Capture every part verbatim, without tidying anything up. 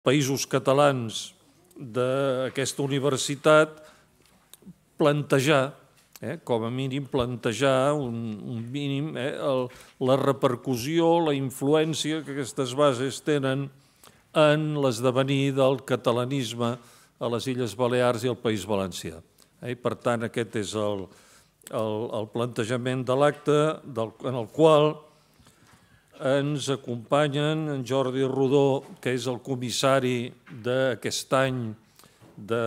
països catalans d'aquesta universitat plantejar, eh, com a mínim plantejar un, un mínim eh, el, la repercussió, la influència que aquestes bases tenen en l'esdevenir del catalanisme a les Illes Balears i al País Valencià. Eh, per tant, aquest és el, el, el plantejament de l'acte en el qual ens acompanyen en Jordi Rodó, que és el comissari d'aquest any de,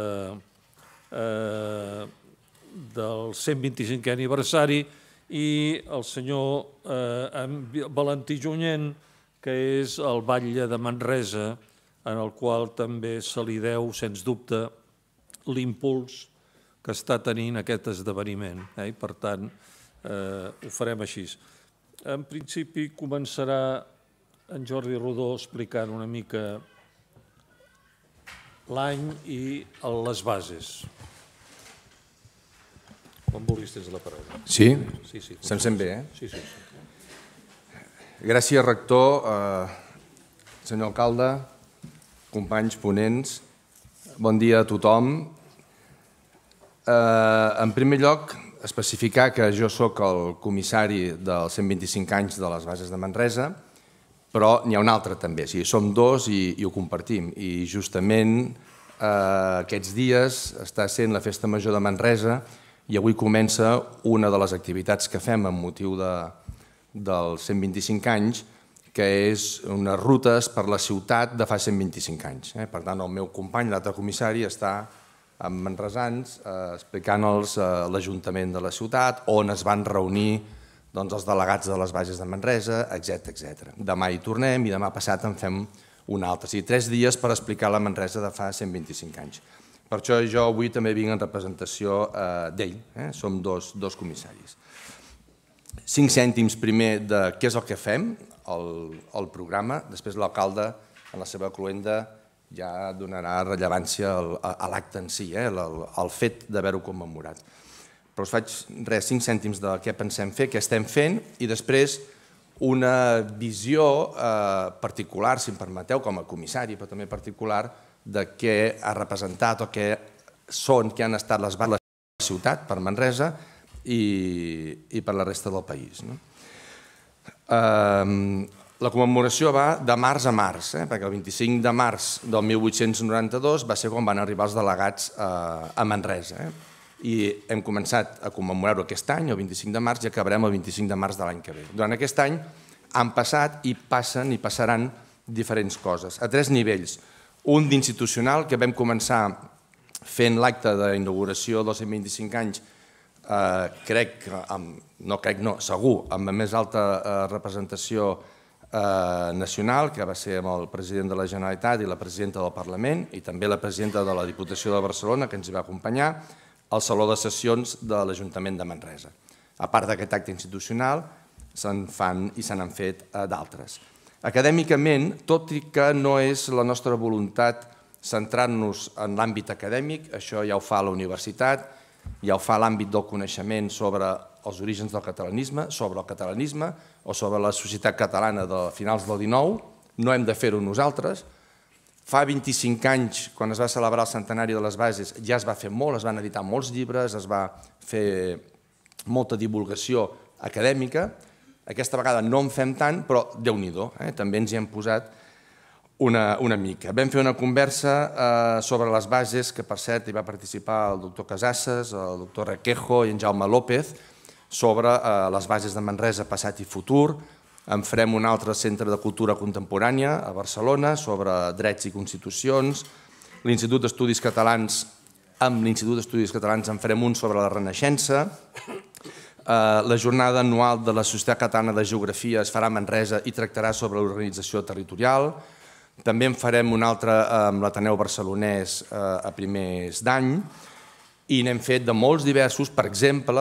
eh, del cent vint-i-cinquè aniversari, i el senyor eh, Valentí Junyent, que és el batlle de Manresa, en el qual també se li deu, sens dubte, l'impuls que està tenint aquest esdeveniment. Eh? Per tant, eh, ho farem així. En principi, començarà en Jordi Rodó explicant una mica l'any i les bases. Quan vulguis tens la paraula. Sí? Sí, sí. Se'm sent bé, eh? Sí, sí. Gràcies, rector, eh, senyor alcalde, companys, ponents, bon dia a tothom. Eh, en primer lloc, especificar que jo sóc el comissari dels cent vint-i-cinc anys de les bases de Manresa, però n'hi ha un altre també, o sigui, som dos i, i ho compartim. I justament eh, aquests dies està sent la Festa Major de Manresa i avui comença una de les activitats que fem amb motiu de, dels cent vint-i-cinc anys, que és unes rutes per la ciutat de fa cent vint-i-cinc anys. Eh? Per tant, el meu company, l'altre comissari, està amb manresans eh, explicant-los eh, l'Ajuntament de la ciutat, on es van reunir doncs, els delegats de les bases de Manresa, etcètera etcètera. Demà hi tornem i demà passat en fem un altre. O sigui, tres dies per explicar la Manresa de fa cent vint-i-cinc anys. Per això jo avui també vinc en representació eh, d'ell, eh? Som dos, dos comissaris. Cinc cèntims primer de què és el que fem, el, el programa, després l'alcalde en la seva cluenda ja donarà rellevància a l'acte en si, eh? el, el fet d'haver-ho commemorat. Però us faig res, cinc cèntims de què pensem fer, què estem fent, i després una visió eh, particular, si em permeteu, com a comissari, però també particular, de què ha representat o què són, què han estat les bases de la ciutat per Manresa i, i per la resta del país. No? Eh, La commemoració va de març a març, eh? perquè el vint-i-cinc de març del mil vuit-cents noranta-dos va ser quan van arribar els delegats eh, a Manresa. Eh? I hem començat a commemorar-ho aquest any, el vint-i-cinc de març, i acabarem el vint-i-cinc de març de l'any que ve. Durant aquest any han passat i passen i passaran diferents coses, a tres nivells. Un d'institucional, que vam començar fent l'acte d'inauguració dels cent vint-i-cinc anys, eh, crec, amb, no crec, no, segur, amb la més alta eh, representació nacional, que va ser amb el president de la Generalitat i la presidenta del Parlament i també la presidenta de la Diputació de Barcelona, que ens hi va acompanyar, al Saló de Sessions de l'Ajuntament de Manresa. A part d'aquest acte institucional, se'n fan i se n'han fet d'altres. Acadèmicament, tot i que no és la nostra voluntat centrar-nos en l'àmbit acadèmic, això ja ho fa la universitat, ja ho fa l'àmbit del coneixement sobre els orígens del catalanisme, sobre el catalanisme o sobre la societat catalana de finals del dinou, no hem de fer-ho nosaltres. Fa vint-i-cinc anys, quan es va celebrar el centenari de les bases, ja es va fer molt, es van editar molts llibres, es va fer molta divulgació acadèmica. Aquesta vegada no en fem tant, però Déu-n'hi-do, eh? també ens hi hem posat una, una mica. Vam fer una conversa eh, sobre les bases, que per cert hi va participar el doctor Casasses, el doctor Requejo i en Jaume López, sobre eh, les bases de Manresa, passat i futur. En farem un altre centre de cultura contemporània a Barcelona sobre drets i constitucions. L'Institut d'Estudis Catalans, amb l'Institut d'Estudis Catalans en farem un sobre la Renaixença. Eh, la jornada anual de la Societat Catalana de Geografia es farà a Manresa i tractarà sobre l'organització territorial. També en farem un altre amb l'Ateneu Barcelonès eh, a primers d'any. I n'hem fet de molts diversos, per exemple,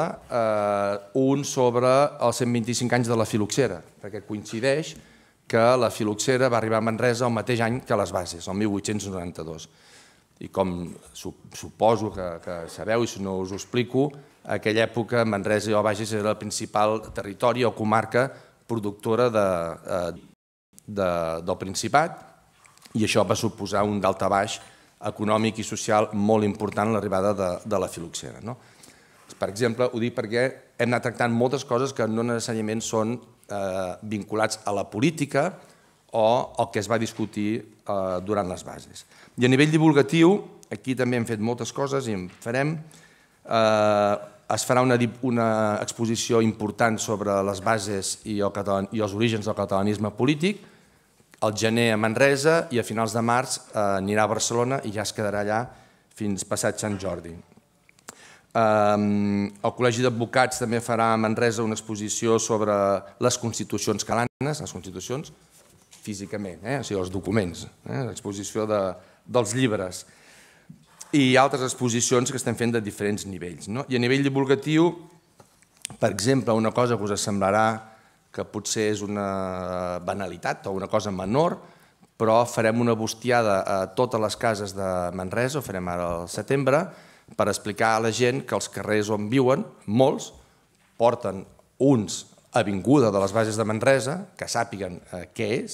un sobre els cent vint-i-cinc anys de la Filoxera, perquè coincideix que la Filoxera va arribar a Manresa el mateix any que les bases, el mil vuit-cents noranta-dos. I com suposo que sabeu, i si no us ho explico, a aquella època Manresa i el Bages era el principal territori o comarca productora del Principat, i això va suposar un daltabaix econòmic i social molt important l'arribada de, de la filoxera. No? Per exemple, ho dic perquè hem anat tractant moltes coses que no necessàriament són eh, vinculats a la política o el que es va discutir eh, durant les bases. I a nivell divulgatiu, aquí també hem fet moltes coses i en farem. Eh, es farà una, una exposició important sobre les bases i, el catalan, i els orígens del catalanisme polític, al gener a Manresa i a finals de març eh, anirà a Barcelona i ja es quedarà allà fins passat Sant Jordi. Um, el Col·legi d'Advocats també farà a Manresa una exposició sobre les constitucions catalanes, les constitucions físicament, eh? O sigui, els documents, eh? L'exposició de, dels llibres i altres exposicions que estem fent de diferents nivells. No? I a nivell divulgatiu, per exemple, una cosa que us semblarà que potser és una banalitat o una cosa menor, però farem una bustiada a totes les cases de Manresa, ho farem ara al setembre, per explicar a la gent que els carrers on viuen, molts, porten uns avinguda de les bases de Manresa, que sàpiguen eh, què és,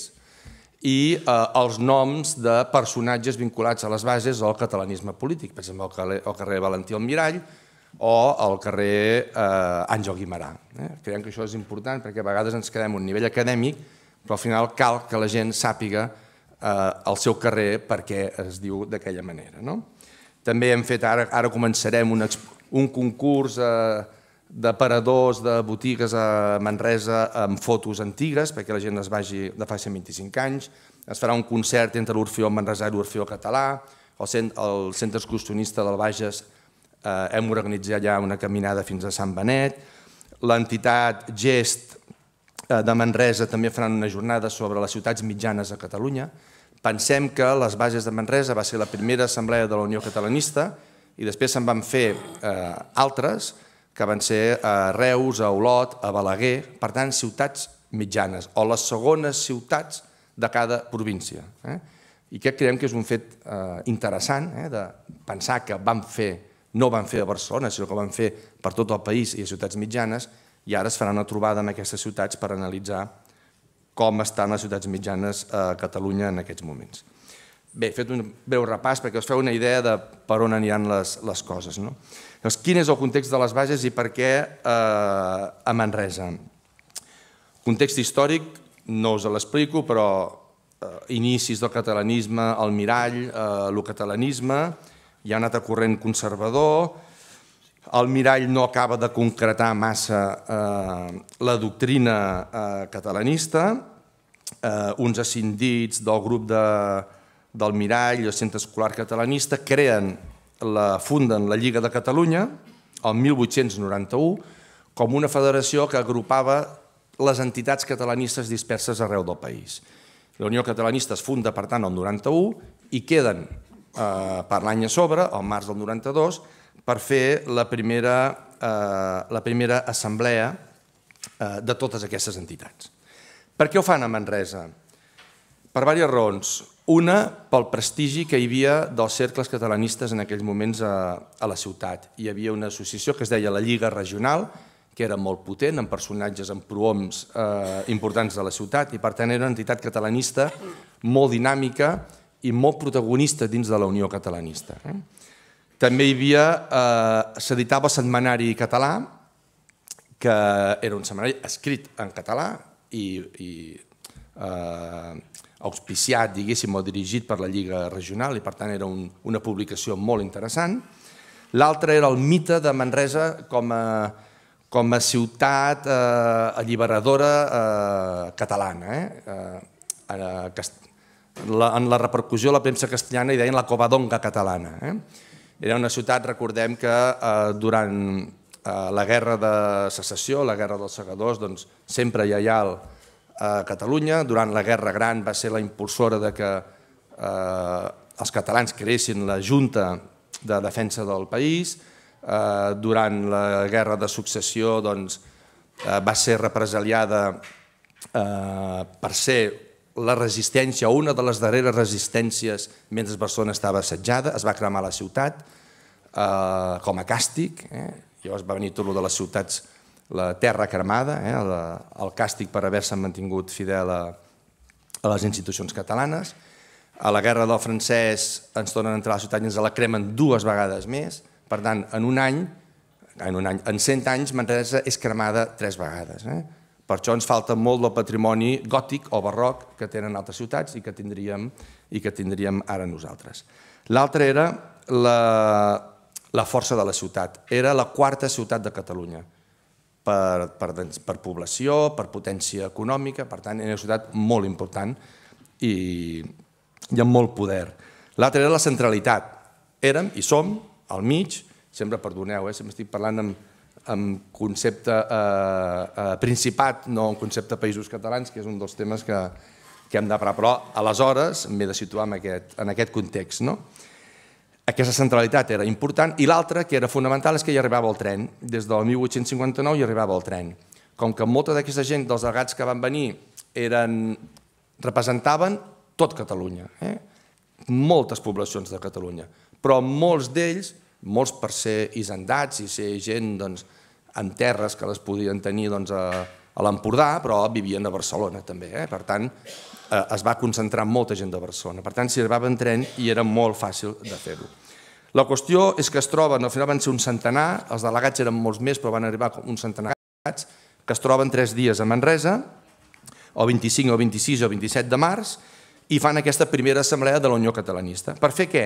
i eh, els noms de personatges vinculats a les bases o al catalanisme polític, per exemple, el carrer, el carrer Valentí Almirall o el carrer eh, Àngel Guimerà. Eh? Creiem que això és important perquè a vegades ens quedem a un nivell acadèmic, però al final cal que la gent sàpiga eh, el seu carrer perquè es diu d'aquella manera. No? També hem fet, ara, ara començarem un, un concurs eh, d'aparadors de botigues a Manresa amb fotos antigues, perquè la gent es vagi de fa cent vint-i-cinc anys. Es farà un concert entre l'Orfeó Manresà i l'Orfeó Català. Al Centre Excursionista del Bages eh, hem organitzat ja una caminada fins a Sant Benet. L'entitat Gest eh, de Manresa també faran una jornada sobre les ciutats mitjanes a Catalunya. Pensem que les bases de Manresa va ser la primera assemblea de la Unió Catalanista i després se'n van fer eh, altres, que van ser a Reus, a Olot, a Balaguer, per tant, ciutats mitjanes, o les segones ciutats de cada província. Eh? I que creiem que és un fet eh, interessant, eh, de pensar que van fer, no van fer a Barcelona, sinó que van fer per tot el país i a ciutats mitjanes, i ara es farà una trobada en aquestes ciutats per analitzar com estan les ciutats mitjanes a Catalunya en aquests moments. Bé, he fet un breu repàs perquè us feu una idea de per on aniran les, les coses. No? Llavors, quin és el context de les bases i per què eh, a Manresa? Context històric, no us l'explico, però eh, inicis del catalanisme, el mirall, eh, el catalanisme, hi ha un altre corrent conservador, el mirall no acaba de concretar massa eh, la doctrina eh, catalanista, eh, uns ascendits del grup de, del mirall i el Centre Escolar Catalanista creen, la, funden la Lliga de Catalunya el mil vuit-cents noranta-u com una federació que agrupava les entitats catalanistes disperses arreu del país. La Unió Catalanista es funda, per tant, el noranta-u i queden eh, per l'any a sobre, al març del noranta-dos, per fer la primera, eh, la primera assemblea eh, de totes aquestes entitats. Per què ho fan a Manresa? Per diverses raons. Una, pel prestigi que hi havia dels cercles catalanistes en aquells moments a, a la ciutat. Hi havia una associació que es deia la Lliga Regional, que era molt potent, amb personatges, amb prohoms eh, importants de la ciutat, i per tant era una entitat catalanista molt dinàmica i molt protagonista dins de la Unió Catalanista. Eh? També hi havia, eh, s'editava el setmanari català, que era un setmanari escrit en català i, i eh, auspiciat, diguéssim, o dirigit per la Lliga Regional, i per tant era un, una publicació molt interessant. L'altre era el mite de Manresa com a, com a ciutat eh, alliberadora eh, catalana. Eh? Eh, la, en la repercussió a la premsa castellana hi deien la Covadonga catalana. Eh? Era una ciutat, recordem, que eh, durant eh, la guerra de secessió, la guerra dels segadors, doncs, sempre lleial a Catalunya. Durant la Guerra Gran va ser la impulsora de que eh, els catalans creessin la Junta de Defensa del país. Eh, durant la guerra de successió doncs, eh, va ser represaliada eh, per ser la resistència, una de les darreres resistències mentre Barcelona estava assetjada, es va cremar la ciutat eh, com a càstig, eh? Llavors va venir tot de les ciutats, la terra cremada, eh? el, el càstig per haver-se mantingut fidel a, a les institucions catalanes. A la guerra del francès ens tornen a entrar a la ciutat i ens la cremen dues vegades més. Per tant, en un any, en un any, en cent anys, Manresa és cremada tres vegades. Eh? Per això ens falta molt del patrimoni gòtic o barroc que tenen altres ciutats i que tindríem, i que tindríem ara nosaltres. L'altre era la, la força de la ciutat. Era la quarta ciutat de Catalunya per, per, per població, per potència econòmica, per tant, era una ciutat molt important i, i amb molt poder. L'altre era la centralitat. Érem i som al mig, sempre perdoneu, eh? Sempre estic parlant amb, amb concepte eh, eh, principat, no en concepte països catalans, que és un dels temes que, que hem de parlar, però aleshores m'he de situar en aquest, en aquest context. No? Aquesta centralitat era important i l'altra, que era fonamental, és que hi arribava el tren. Des del mil vuit-cents cinquanta-nou hi arribava el tren. Com que molta d'aquesta gent, dels delegats que van venir, eren, representaven tot Catalunya, eh? moltes poblacions de Catalunya, però molts d'ells, molts per ser hisendats i ser gent doncs, amb terres que les podien tenir doncs, a, a l'Empordà, però vivien a Barcelona també. Eh? Per tant, eh, es va concentrar molta gent de Barcelona. Per tant, s'hi arribava en tren i era molt fàcil de fer-ho. La qüestió és que es troben, al final van ser un centenar, els delegats eren molts més, però van arribar un centenar de delegats, que es troben tres dies a Manresa, el vint-i-cinc, el vint-i-sis o el vint-i-set de març, i fan aquesta primera assemblea de la Unió Catalanista. Per fer què?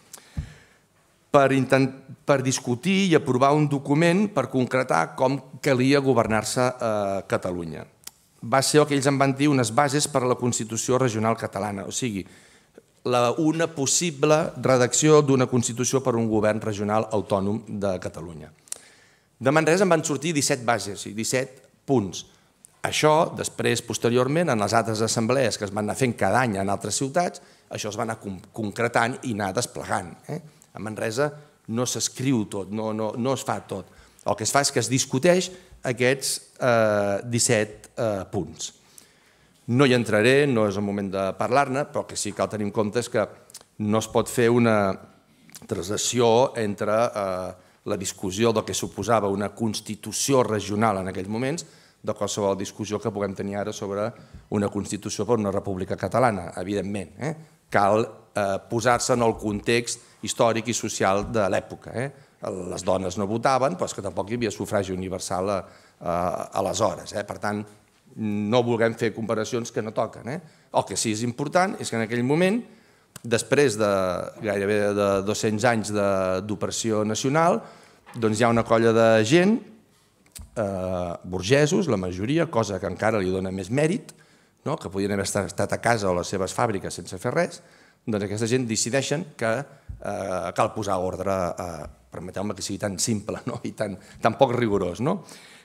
Per, intent, per discutir i aprovar un document per concretar com calia governar-se a Catalunya. Va ser el que ells en van dir unes bases per a la Constitució Regional Catalana, o sigui, la, una possible redacció d'una Constitució per a un govern regional autònom de Catalunya. De Manresa en van sortir disset bases, disset punts. Això, després, posteriorment, en les altres assemblees que es van anar fent cada any en altres ciutats, això es va anar concretant i anar desplegant. Eh? A Manresa no s'escriu tot, no, no, no es fa tot. El que es fa és que es discuteix aquests eh, disset eh, punts. No hi entraré, no és el moment de parlar-ne, però el que sí que cal tenir en compte és que no es pot fer una translació entre eh, la discussió del que suposava una constitució regional en aquells moments de qualsevol discussió que puguem tenir ara sobre una Constitució per una república catalana, evidentment. Eh? Cal eh, posar-se en el context històric i social de l'època. Eh? Les dones no votaven, però és que tampoc hi havia sufragi universal a, a, aleshores. Eh? Per tant, no vulguem fer comparacions que no toquen. Eh? El que sí que és important és que en aquell moment, després de gairebé de dos-cents anys d'opressió nacional, doncs hi ha una colla de gent, eh, burgesos, la majoria, cosa que encara li dona més mèrit, no? que podien haver estat a casa o a les seves fàbriques sense fer res, doncs aquesta gent decideixen que eh, cal posar ordre, eh, permeteu-me que sigui tan simple no? i tan, tan poc rigorós. No?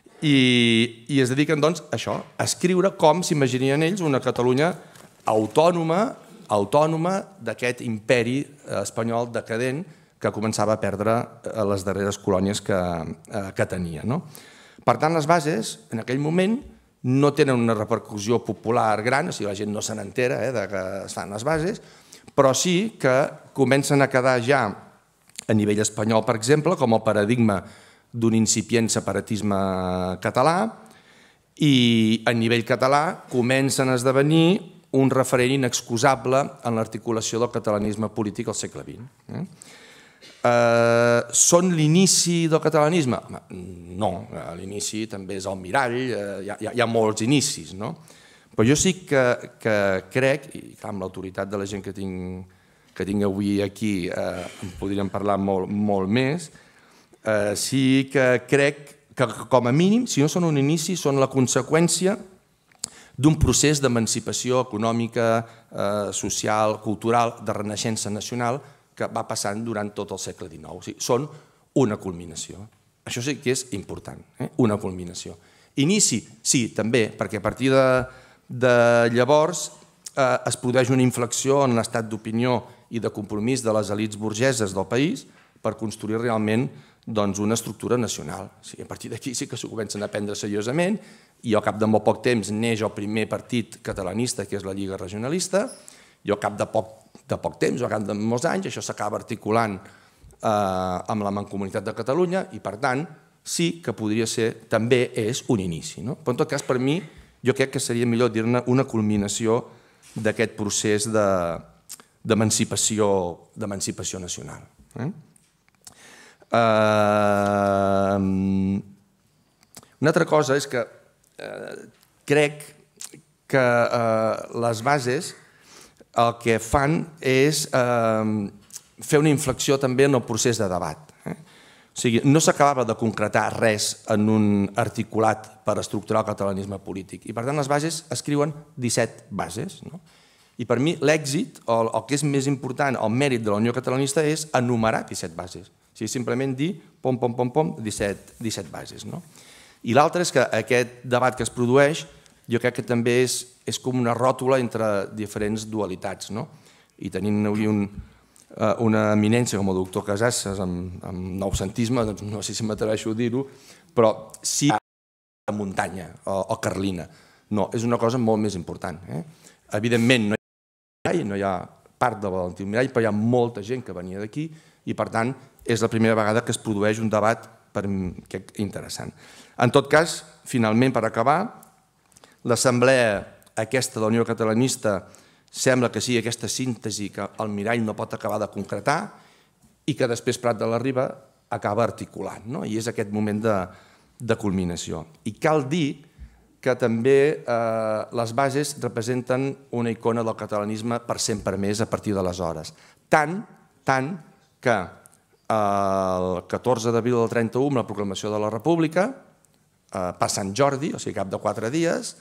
I, I es dediquen doncs, a això, a escriure com s'imaginien ells una Catalunya autònoma, autònoma d'aquest imperi espanyol decadent que començava a perdre les darreres colònies que, eh, que tenia. No? Per tant, les bases, en aquell moment, no tenen una repercussió popular gran, o sigui, la gent no se n'entera eh, de que es fan les bases, però sí que comencen a quedar ja a nivell espanyol, per exemple, com el paradigma d'un incipient separatisme català, i a nivell català comencen a esdevenir un referent inexcusable en l'articulació del catalanisme polític al segle vint. Eh? Eh, són l'inici del catalanisme? No, l'inici també és el mirall, eh, hi, ha, hi ha molts inicis, no? Però jo sí que, que crec, i amb l'autoritat de la gent que tinc, que tinc avui aquí eh, en podríem parlar molt, molt més, eh, sí que crec que com a mínim, si no són un inici, són la conseqüència d'un procés d'emancipació econòmica, eh, social, cultural, de renaixença nacional, que va passant durant tot el segle dinou. O sigui, són una culminació. Això sí que és important, eh? una culminació. Inici, sí, també, perquè a partir de, de llavors eh, es produeix una inflexió en l'estat d'opinió i de compromís de les elits burgeses del país per construir realment doncs, una estructura nacional. O sigui, a partir d'aquí sí que s'ho comencen a prendre seriosament i al cap de molt poc temps neix el primer partit catalanista, que és la Lliga Regionalista, i al cap de poc de poc temps, o al cap de molts anys, això s'acaba articulant eh, amb la Mancomunitat de Catalunya i, per tant, sí que podria ser, també és un inici. No? Però, en tot cas, per mi, jo crec que seria millor dir-ne una culminació d'aquest procés de, d'emancipació nacional. Una altra cosa és que crec que les bases el que fan és fer una inflexió també en el procés de debat. O sigui, no s'acabava de concretar res en un articulat per estructurar el catalanisme polític. I per tant les bases escriuen disset bases. I per mi l'èxit, o el que és més important, el mèrit de la Unió Catalanista és enumerar disset bases. O sigui, simplement dir pom, pom, pom, pom, disset bases. I l'altre és que aquest debat que es produeix jo crec que també és com una ròtula entre diferents dualitats. I tenint avui una eminència com el doctor Casasses amb noucentisme, no sé si m'atreveixo a dir-ho, però sí a muntanya o carlina. No, és una cosa molt més important. Evidentment, no hi ha part de Valentí Almirall, però hi ha molta gent que venia d'aquí i, per tant, és la primera vegada que es produeix un debat interessant. En tot cas, finalment, per acabar, l'assemblea aquesta de la Unió Catalanista sembla que sigui aquesta síntesi que Almirall no pot acabar de concretar i que després Prat de la Riba acaba articulant, i és aquest moment de culminació. I cal dir que també les bases representen una icona del catalanisme per sempre més a partir d'aleshores. Tant, tant que el catorze d'abril del trenta-u, amb la proclamació de la República, per Sant Jordi, o sigui, cap de quatre dies,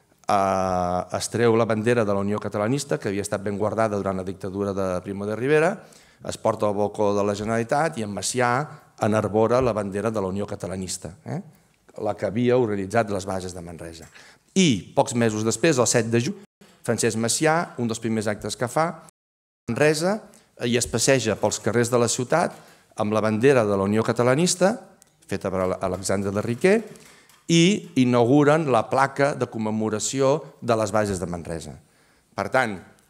es treu la bandera de la Unió Catalanista, que havia estat ben guardada durant la dictadura de Primo de Rivera, es porta al balcó de la Generalitat i en Macià enarbora la bandera de la Unió Catalanista, la que havia organitzat les bases de Manresa. I, pocs mesos després, el set de juny, Francesc Macià, un dels primers actes que fa, a Manresa, i es passeja pels carrers de la ciutat amb la bandera de la Unió Catalanista, feta per Alexandre de Riquer, i inauguren la placa de commemoració de les bases de Manresa. Per tant,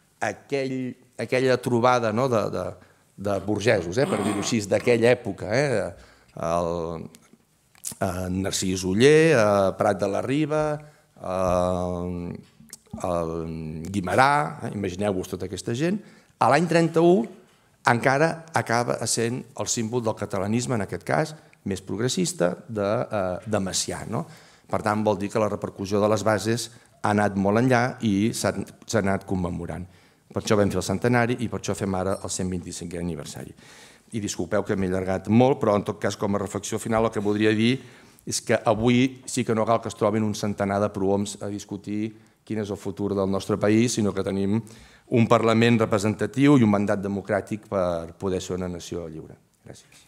aquella trobada de burgesos, per dir-ho així, d'aquella època, Narcís Oller, Prat de la Riba, Guimerà, imagineu-vos tota aquesta gent, a l'any trenta-u encara acaba sent el símbol del catalanisme, en aquest cas, més progressista, de Macià. Per tant, vol dir que la repercussió de les bases ha anat molt enllà i s'ha anat commemorant. Per això vam fer el centenari i per això fem ara el cent vint-i-cinquè aniversari. I disculpeu que m'he allargat molt, però en tot cas, com a reflexió final, el que voldria dir és que avui sí que no cal que es trobin un centenar de prohoms a discutir quin és el futur del nostre país, sinó que tenim un Parlament representatiu i un mandat democràtic per poder ser una nació lliure. Gràcies.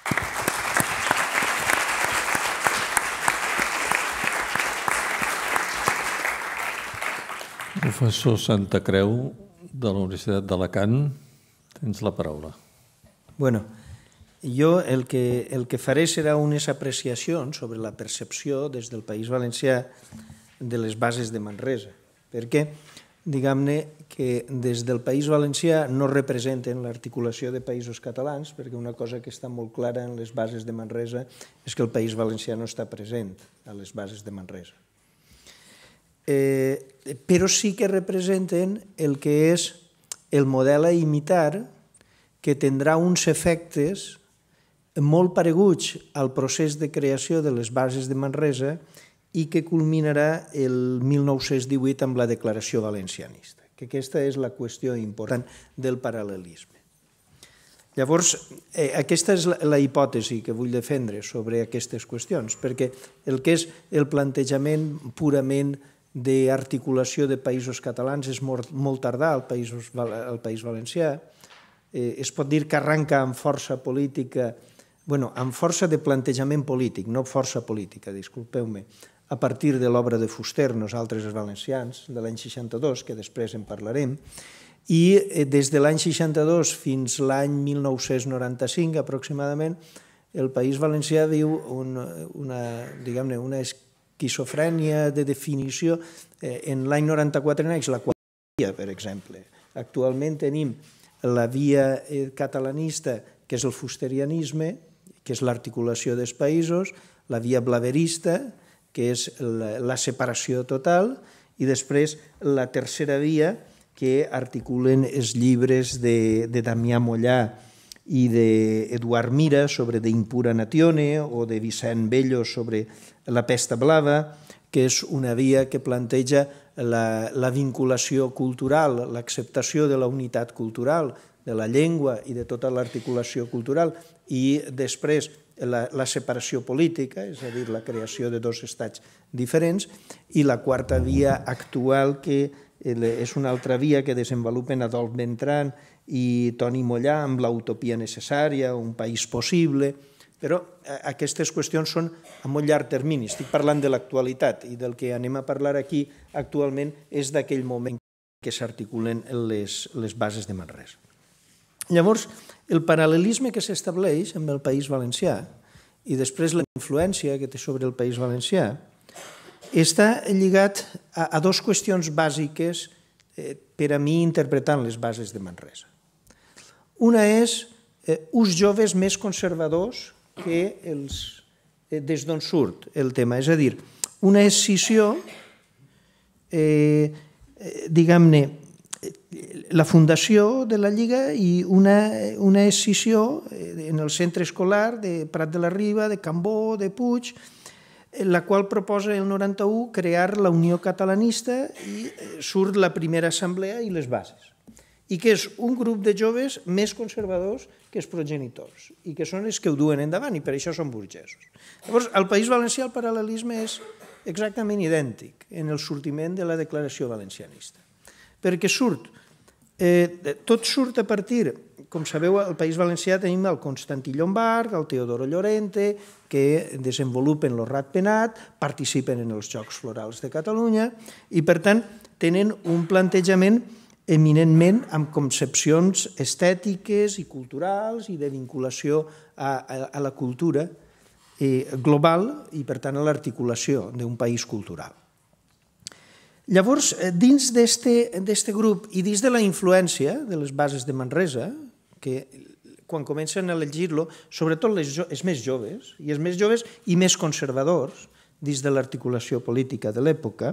Professor Santacreu, de la Universitat d'Alacant, tens la paraula. Bueno, jo el que, el que faré serà unes apreciacions sobre la percepció des del País Valencià de les bases de Manresa, perquè, diguem-ne, que des del País Valencià no representen l'articulació de països catalans, perquè una cosa que està molt clara en les bases de Manresa és que el País Valencià no està present a les bases de Manresa. Però sí que representen el que és el model a imitar, que tindrà uns efectes molt pareguts al procés de creació de les bases de Manresa i que culminarà el mil nou-cents divuit amb la Declaració Valencianista, que aquesta és la qüestió important del paral·lelisme. Llavors, aquesta és la hipòtesi que vull defendre sobre aquestes qüestions, perquè el que és el plantejament purament d'articulació de països catalans és molt tardà al País Valencià. Es pot dir que arranca amb força política, bueno, amb força de plantejament polític, no força política, disculpeu-me, a partir de l'obra de Fuster, Nosaltres els valencians, de l'any seixanta-dos, que després en parlarem, i des de l'any seixanta-dos fins l'any mil nou-cents noranta-cinc, aproximadament, el País Valencià viu una, diguem-ne, una esquizofrènia de definició. En l'any noranta-quatre neix la quarta via, per exemple. Actualment tenim la via catalanista, que és el fusterianisme, que és l'articulació dels països, la via blaverista, que és la separació total, i després la tercera via, que articulen els llibres de, de Damià Mollà i d'Eduard Mira sobre De Impura Natione o de Vicent Bello sobre La pesta blava, que és una via que planteja la, la vinculació cultural, l'acceptació de la unitat cultural, de la llengua i de tota l'articulació cultural, i després la, la separació política, és a dir, la creació de dos estats diferents, i la quarta via actual, que és una altra via que desenvolupen Adolf Bertrand i Toni Mollà amb l'utopia necessària, un país possible, però aquestes qüestions són a molt llarg termini. Estic parlant de l'actualitat i del que anem a parlar aquí actualment és d'aquell moment que s'articulen les, les bases de Manresa. Llavors, el paral·lelisme que s'estableix amb el País Valencià i després la influència que té sobre el País Valencià està lligat a, a dues qüestions bàsiques eh, per a mi interpretant les bases de Manresa. Una és eh, uns joves més conservadors que els, eh, des d'on surt el tema, és a dir, una escissió, eh, eh, diguem-ne, la fundació de la Lliga i una, una escissió en el centre escolar de Prat de la Riba, de Cambó, de Puig, la qual proposa el noranta-u crear la Unió Catalanista i surt la primera assemblea i les bases. I que és un grup de joves més conservadors que els progenitors i que són els que ho duen endavant i per això són burgesos. Llavors, al País Valencià el paral·lelisme és exactament idèntic en el sortiment de la declaració valencianista. Perquè surt, eh, tot surt a partir, com sabeu, al País Valencià tenim el Constantí Llombard, el Teodoro Llorente, que desenvolupen el Ratpenat, participen en els Jocs Florals de Catalunya i, per tant, tenen un plantejament eminentment amb concepcions estètiques i culturals i de vinculació a, a, a la cultura eh, global i, per tant, a l'articulació d'un país cultural. Llavors, dins d'aquest grup i dins de la influència de les bases de Manresa, que quan comencen a llegir-lo, sobretot les, els més joves, i els més joves i més conservadors, dins de l'articulació política de l'època,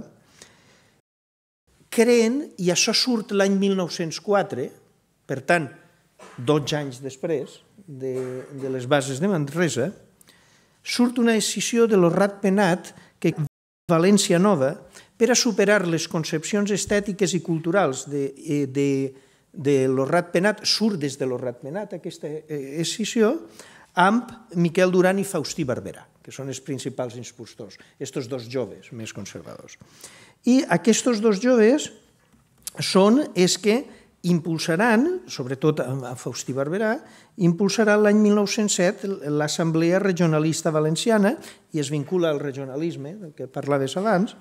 creen, i això surt l'any mil nou-cents quatre, per tant, dotze anys després de, de les bases de Manresa, surt una decisió de lo Ratpenat que València Nova, per a superar les concepcions estètiques i culturals de, de, de lo Ratpenat, surt des de lo Ratpenat aquesta escissió, amb Miquel Duran i Faustí Barberà, que són els principals impulsors, aquests dos joves més conservadors. I aquests dos joves són els que impulsaran, sobretot a Faustí Barberà, impulsarà l'any mil nou-cents set l'Assemblea Regionalista Valenciana, i es vincula al regionalisme, del que parlaves abans,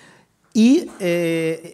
i eh,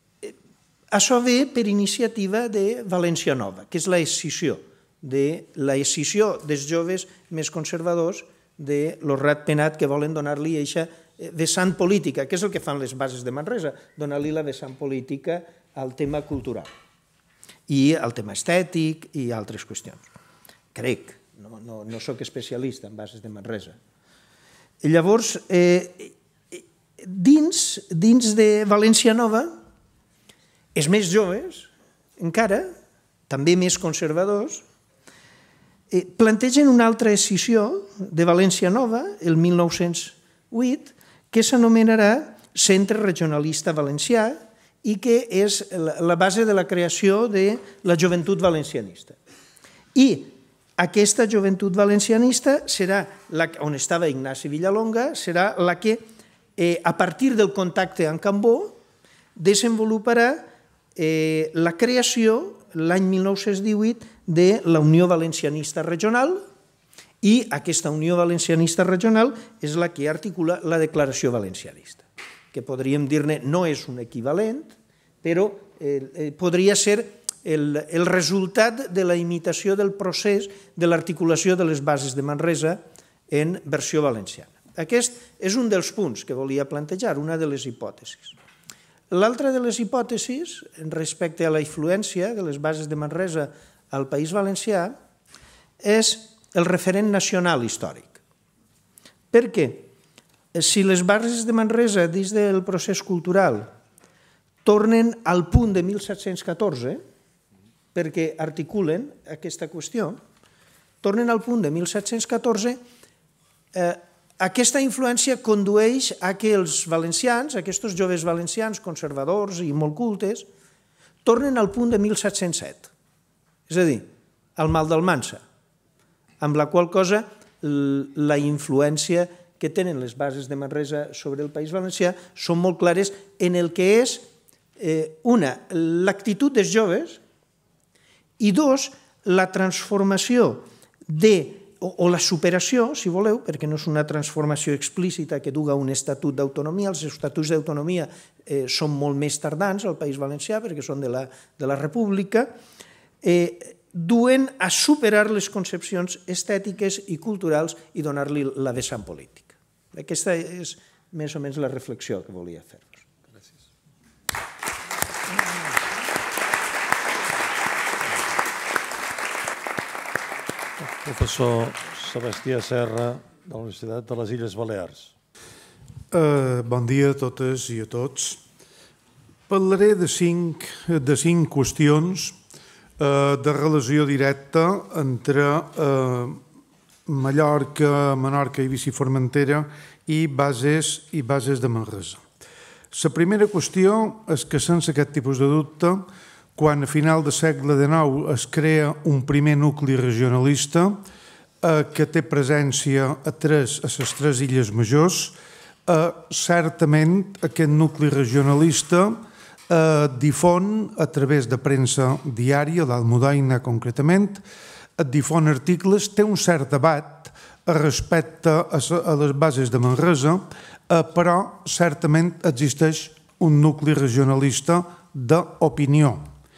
això ve per iniciativa de València Nova, que és la escissió, de la escissió dels joves més conservadors de lo Ratpenat que volen donar-li aquesta vessant política, que és el que fan les bases de Manresa, donar-li la vessant política al tema cultural i al tema estètic i altres qüestions. Crec, no, no, no soc especialista en bases de Manresa. Llavors, eh, dins, dins de València Nova, els més joves, encara, també més conservadors, eh, plantegen una altra escissió de València Nova, el mil nou-cents vuit, que s'anomenarà Centre Regionalista Valencià i que és la base de la creació de la joventut valencianista. I aquesta joventut valencianista serà, la, on estava Ignasi Villalonga, serà la que, eh, a partir del contacte amb Cambó, desenvoluparà eh, la creació, l'any mil nou-cents divuit, de la Unió Valencianista Regional, i aquesta Unió Valencianista Regional és la que articula la Declaració Valencianista, que podríem dir-ne no és un equivalent, però eh, podria ser el, el resultat de la imitació del procés de l'articulació de les bases de Manresa en versió valenciana. Aquest és un dels punts que volia plantejar, una de les hipòtesis. L'altra de les hipòtesis, respecte a la influència de les bases de Manresa al País Valencià, és el referent nacional històric. Perquè si les bases de Manresa, dins del procés cultural, tornen al punt de mil set-cents catorze, perquè articulen aquesta qüestió, tornen al punt de mil set-cents catorze, eh, aquesta influència condueix a que els valencians, aquests joves valencians conservadors i molt cultes, tornen al punt de mil set-cents set, és a dir, al mal d'Almansa, amb la qual cosa la influència que tenen les bases de Manresa sobre el País Valencià són molt clares en el que és, eh, una, l'actitud dels joves, i dos, la transformació de, o, o la superació, si voleu, perquè no és una transformació explícita que duga un estatut d'autonomia, els estatuts d'autonomia eh, són molt més tardans al País Valencià perquè són de la, de la República, eh, duen a superar les concepcions estètiques i culturals i donar-li la vessant política. Aquesta és més o menys la reflexió que volia fer-vos. Gràcies. Professor Sebastià Serra, de la Universitat de les Illes Balears. Uh, bon dia a totes i a tots. Parlaré de cinc, de cinc qüestions uh, de relació directa entre uh, Mallorca, Menorca, Eivissa i Formentera i bases, i bases de Manresa. La primera qüestió és que, sense aquest tipus de dubte, quan a final del segle dinou es crea un primer nucli regionalista eh, que té presència a, tres, a les tres illes majors, eh, certament aquest nucli regionalista eh, difon a través de premsa diària, l'Almudaina concretament, et difon articles, té un cert debat respecte a les bases de Manresa, però certament existeix un nucli regionalista d'opinió.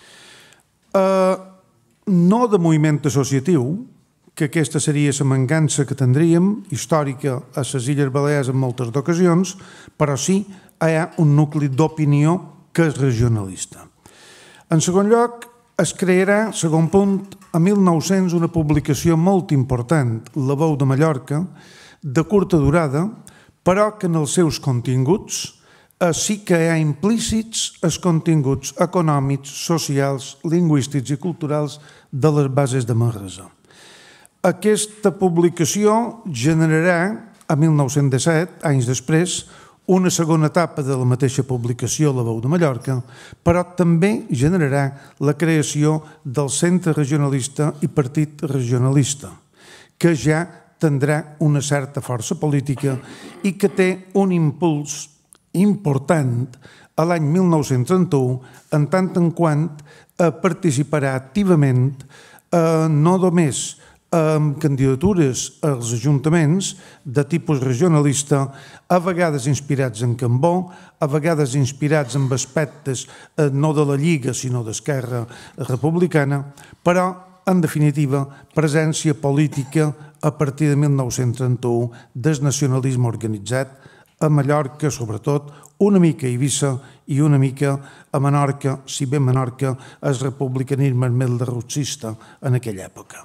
No de moviment associatiu, que aquesta seria la mancança que tindríem, històrica a les Illes Balears en moltes ocasions, però sí hi ha un nucli d'opinió que és regionalista. En segon lloc, es crearà, segon punt, a mil nou-cents una publicació molt important, La Veu de Mallorca, de curta durada, però que en els seus continguts sí que hi ha implícits els continguts econòmics, socials, lingüístics i culturals de les bases de Manresa. Aquesta publicació generarà, a mil nou-cents disset, anys després, una segona etapa de la mateixa publicació, La Veu de Mallorca, però també generarà la creació del Centre Regionalista i Partit Regionalista, que ja tindrà una certa força política i que té un impuls important a l'any mil nou-cents trenta-u, en tant en quant participarà activament no només amb candidatures als ajuntaments de tipus regionalista, a vegades inspirats en Cambó, a vegades inspirats en aspectes no de la Lliga, sinó d'Esquerra Republicana, però, en definitiva, presència política a partir de mil nou-cents trenta-u del nacionalisme organitzat a Mallorca, sobretot, una mica a Eivissa i una mica a Menorca, si bé Menorca és republicanisme més derrotxista en aquella època.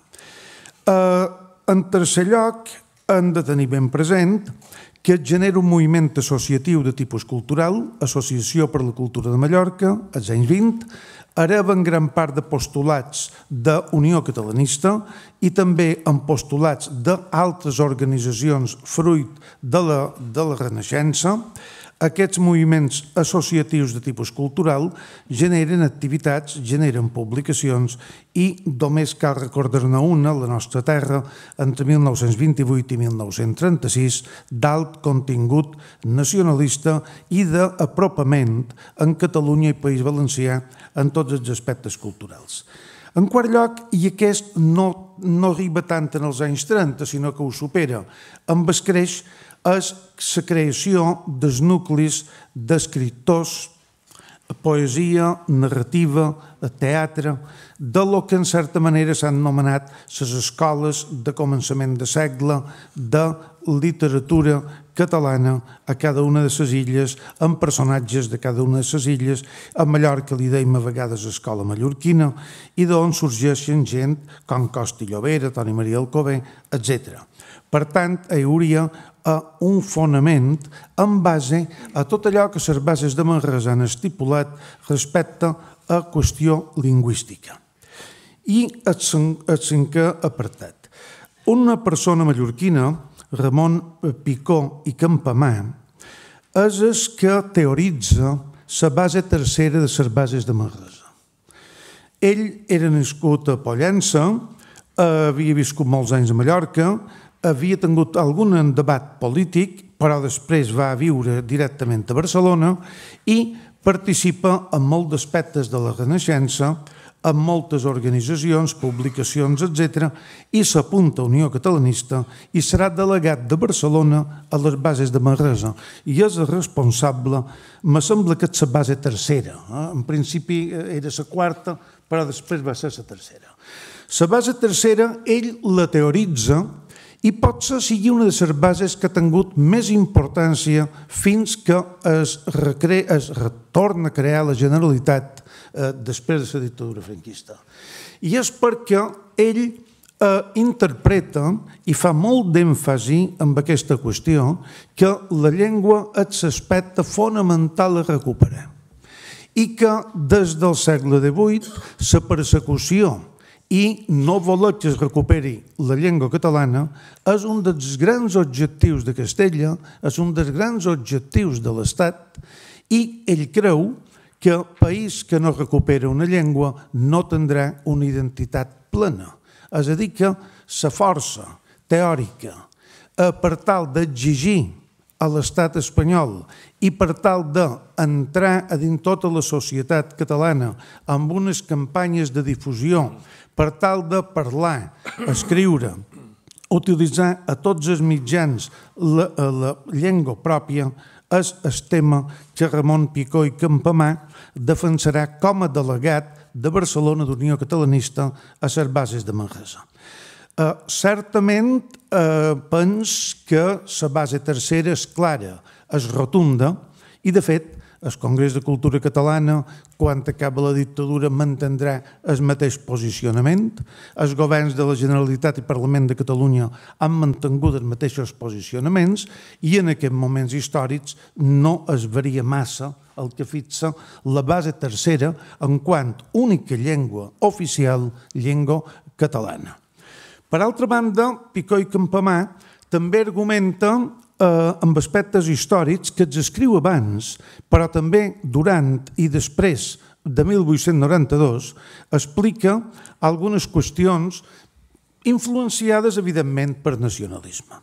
En tercer lloc, hem de tenir ben present que es genera un moviment associatiu de tipus cultural, Associació per la Cultura de Mallorca, als anys vint, hereva en gran part de postulats d'Unió Catalanista i també en postulats d'altres organitzacions fruit de la, de la Renaixença. Aquests moviments associatius de tipus cultural generen activitats, generen publicacions i només cal recordar-ne una, la nostra terra, entre mil nou-cents vint-i-vuit i mil nou-cents trenta-sis, d'alt contingut nacionalista i d'apropament en Catalunya i País Valencià en tots els aspectes culturals. En quart lloc, i aquest no, no arriba tant en els anys trenta, sinó que ho supera, amb es creix és la creació dels nuclis d'escriptors, poesia, narrativa, teatre, de lo que en certa manera s'han anomenat les escoles de començament de segle de literatura catalana a cada una de les illes, amb personatges de cada una de les illes. A Mallorca li deim a vegades escola mallorquina, i d'on sorgeixen gent com Costa i Llobera, Toni Maria Alcover, etcètera. Per tant, hi hauria un fonament en base a tot allò que les bases de Manresa han estipulat respecte a qüestió lingüística. I el cinquè apartat. Una persona mallorquina, Ramon Picó i Campamà, és el que teoritza la base tercera de les bases de Manresa. Ell era nascut a Pollença, havia viscut molts anys a Mallorca, havia tingut algun debat polític, però després va viure directament a Barcelona i participa en molts aspectes de la Renaixença, en moltes organitzacions, publicacions, etcètera, i s'apunta a Unió Catalanista i serà delegat de Barcelona a les bases de Manresa. I és el responsable, me sembla que és la base tercera. En principi era la quarta, però després va ser la tercera. La base tercera, ell la teoritza i potser sigui una de les bases que ha tingut més importància fins que es, recre... es retorna a crear la Generalitat després de la dictadura franquista. I és perquè ell eh, interpreta i fa molt d'èmfasi en aquesta qüestió que la llengua és l'aspecte fonamental a recuperar i que des del segle divuit la persecució i no voler que es recuperi la llengua catalana és un dels grans objectius de Castella, és un dels grans objectius de l'Estat, i ell creu que el país que no recupera una llengua no tindrà una identitat plena. És a dir, que la força teòrica per tal d'exigir a l'estat espanyol i per tal d'entrar a dins tota la societat catalana amb unes campanyes de difusió per tal de parlar, escriure, utilitzar a tots els mitjans la, la llengua pròpia, és el tema que Ramon Picó i Campamà defensarà com a delegat de Barcelona d'Unió Catalanista a les bases de Manresa. Uh, certament uh, pens que la base tercera és clara, és rotunda, i de fet el Congrés de Cultura Catalana, quan acaba la dictadura, mantindrà el mateix posicionament. Els governs de la Generalitat i Parlament de Catalunya han mantingut els mateixos posicionaments i en aquests moments històrics no es varia massa el que fixa la base tercera en quant única llengua oficial, llengua catalana. Per altra banda, Picó i Campamà també argumenta amb aspectes històrics que es escriu abans, però també durant i després de mil vuit-cents noranta-dos, explica algunes qüestions influenciades, evidentment, per nacionalisme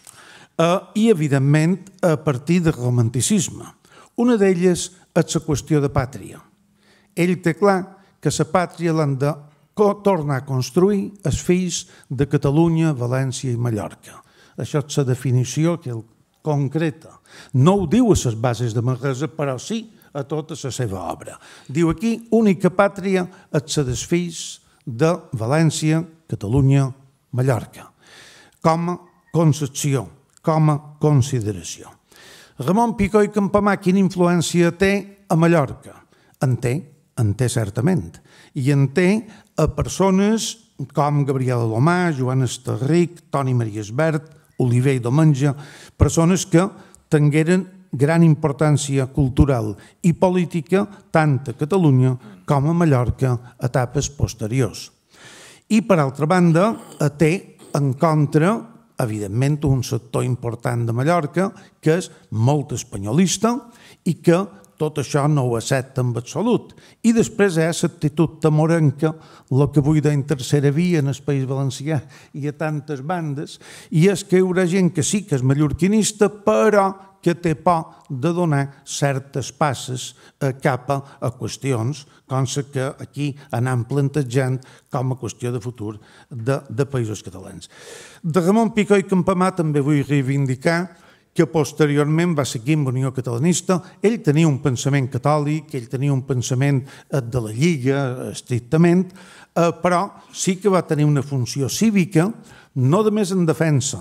i, evidentment, a partir del romanticisme. Una d'elles és la qüestió de pàtria. Ell té clar que la pàtria l'han de tornar a construir els fills de Catalunya, València i Mallorca. Això és la definició que el concreta. No ho diu a les bases de Manresa, però sí a tota la seva obra. Diu aquí, única pàtria és la dels fills de València, Catalunya, Mallorca, com a concepció, com a consideració. Ramon Picó i Campamà, quina influència té a Mallorca? En té, en té certament, i en té a persones com Gabriel Alomà, Joan Estarric, Toni Maria Esbert, Oliver i Domenge, persones que tingueren gran importància cultural i política tant a Catalunya com a Mallorca a etapes posteriors. I, per altra banda, té en contra, evidentment, un sector important de Mallorca que és molt espanyolista i que tot això no ho accepta en absolut. I després hi ha l'actitud tamorenca, el que vull dir en tercera via en el País Valencià i a tantes bandes, i és que hi haurà gent que sí que és mallorquinista, però que té por de donar certes passes cap a qüestions, com la que aquí anem plantejant com a qüestió de futur de països catalans. De Ramon Picó i Campamà també vull reivindicar que posteriorment va seguir amb Unió Catalanista. Ell tenia un pensament catòlic, ell tenia un pensament de la Lliga, estrictament, però sí que va tenir una funció cívica, no només en defensa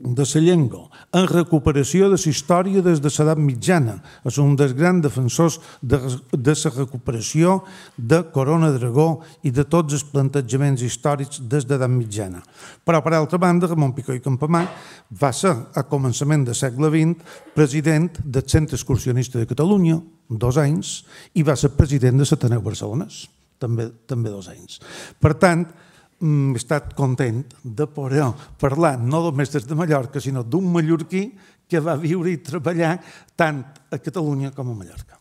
de la llengua, en recuperació de la història des de l'edat mitjana. És un dels grans defensors de la recuperació de Corona d'Aragó i de tots els plantejaments històrics des de l'edat mitjana. Però, per altra banda, Ramon Picó i Campamà va ser, a començament del segle vint, president del Centre Excursionista de Catalunya, dos anys, i va ser president de l'Ateneu Barcelonès, també dos anys. Per tant, he estat content de poder parlar no només des de Mallorca, sinó d'un mallorquí que va viure i treballar tant a Catalunya com a Mallorca.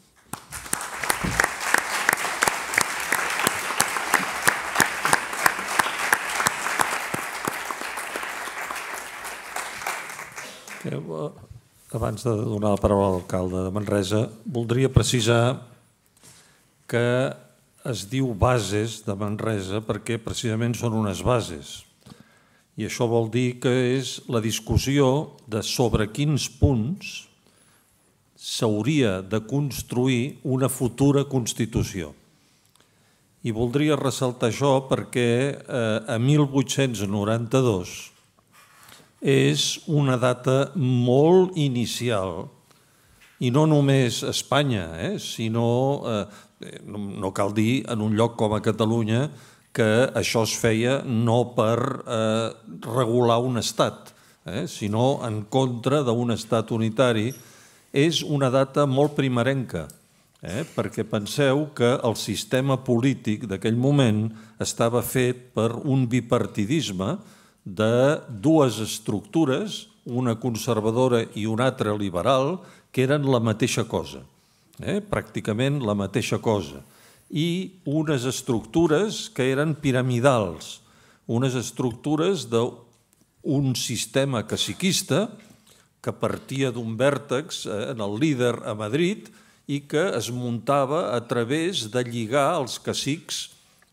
Abans de donar la paraula a l'alcalde de Manresa, voldria precisar que es diu bases de Manresa perquè precisament són unes bases. I això vol dir que és la discussió de sobre quins punts s'hauria de construir una futura Constitució. I voldria ressaltar això perquè a mil vuit-cents noranta-dos és una data molt inicial, i no només a Espanya, sinó... no cal dir en un lloc com a Catalunya que això es feia no per regular un estat, sinó en contra d'un estat unitari. És una data molt primerenca, perquè penseu que el sistema polític d'aquell moment estava fet per un bipartidisme de dues estructures, una conservadora i una altra liberal, que eren la mateixa cosa. Pràcticament la mateixa cosa, i unes estructures que eren piramidals, unes estructures d'un sistema caciquista que partia d'un vèrtex en el líder a Madrid i que es muntava a través de lligar els cacics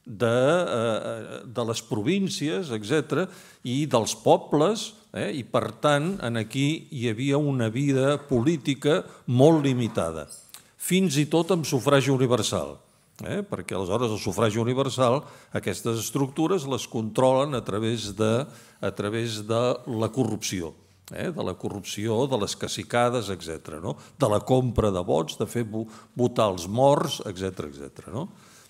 de les províncies, etcètera, i dels pobles, i per tant aquí hi havia una vida política molt limitada. Fins i tot amb sufragi universal, perquè aleshores el sufragi universal, aquestes estructures les controlen a través de la corrupció, de la corrupció, de les cacicades, etcètera, de la compra de vots, de fer votar els morts, etcètera.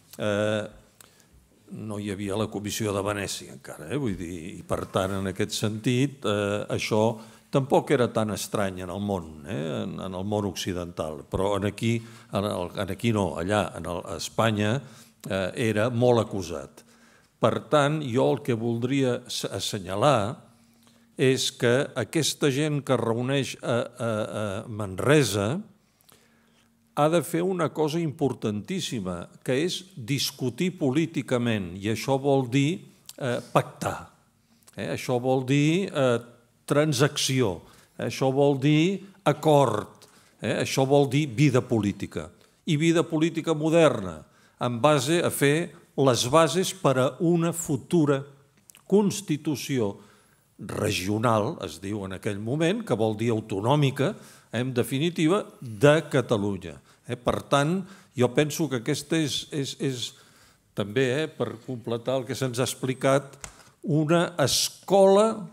No hi havia la Comissió de Venècia encara, i per tant, en aquest sentit, això tampoc era tan estrany en el món, en el món occidental, però aquí no, allà, a Espanya, era molt acusat. Per tant, jo el que voldria assenyalar és que aquesta gent que es reuneix a Manresa ha de fer una cosa importantíssima, que és discutir políticament, i això vol dir pactar. Això vol dir transacció, això vol dir acord, això vol dir vida política. I vida política moderna, en base a fer les bases per a una futura Constitució regional, es diu en aquell moment, que vol dir autonòmica, en definitiva, de Catalunya. Per tant, jo penso que aquesta és també, per completar el que se'ns ha explicat, una escola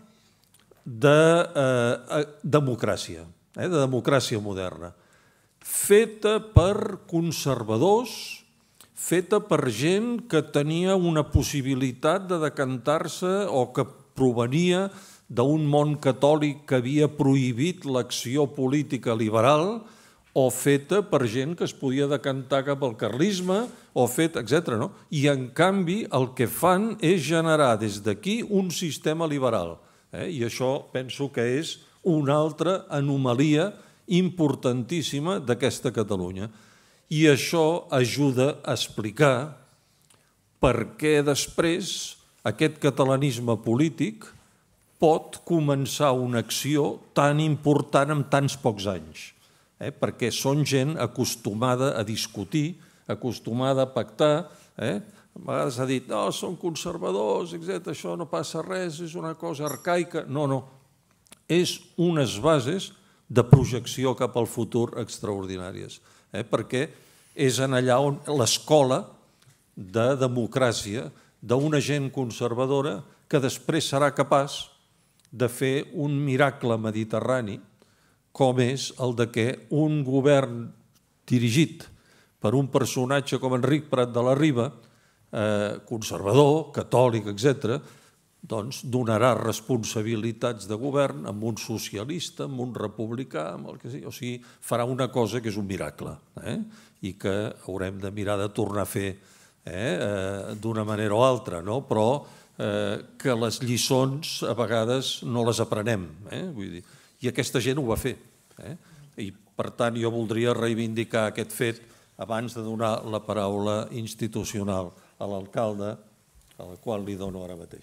de democràcia, de democràcia moderna, feta per conservadors, feta per gent que tenia una possibilitat de decantar-se o que provenia d'un món catòlic que havia prohibit l'acció política liberal, o feta per gent que es podia decantar cap al carlisme, o feta, etcètera. I, en canvi, el que fan és generar des d'aquí un sistema liberal. I això penso que és una altra anomalia importantíssima d'aquesta Catalunya. I això ajuda a explicar per què després aquest catalanisme polític pot començar una acció tan important en tants pocs anys, perquè són gent acostumada a discutir, acostumada a pactar. A vegades s'ha dit, no, són conservadors, etcètera, això no passa res, és una cosa arcaica. No, no, és unes bases de projecció cap al futur extraordinàries, perquè és en allà on l'escola de democràcia d'una gent conservadora que després serà capaç de fer un miracle mediterrani com és el de que un govern dirigit per un personatge com Enric Prat de la Riba, conservador, catòlic, etcètera, doncs donarà responsabilitats de govern amb un socialista, amb un republicà, amb el que sigui. O sigui, farà una cosa que és un miracle i que haurem de mirar de tornar a fer d'una manera o altra, però que les lliçons a vegades no les aprenem. I aquesta gent ho va fer. I per tant jo voldria reivindicar aquest fet abans de donar la paraula institucional a l'alcalde, a la qual li dono ara mateix.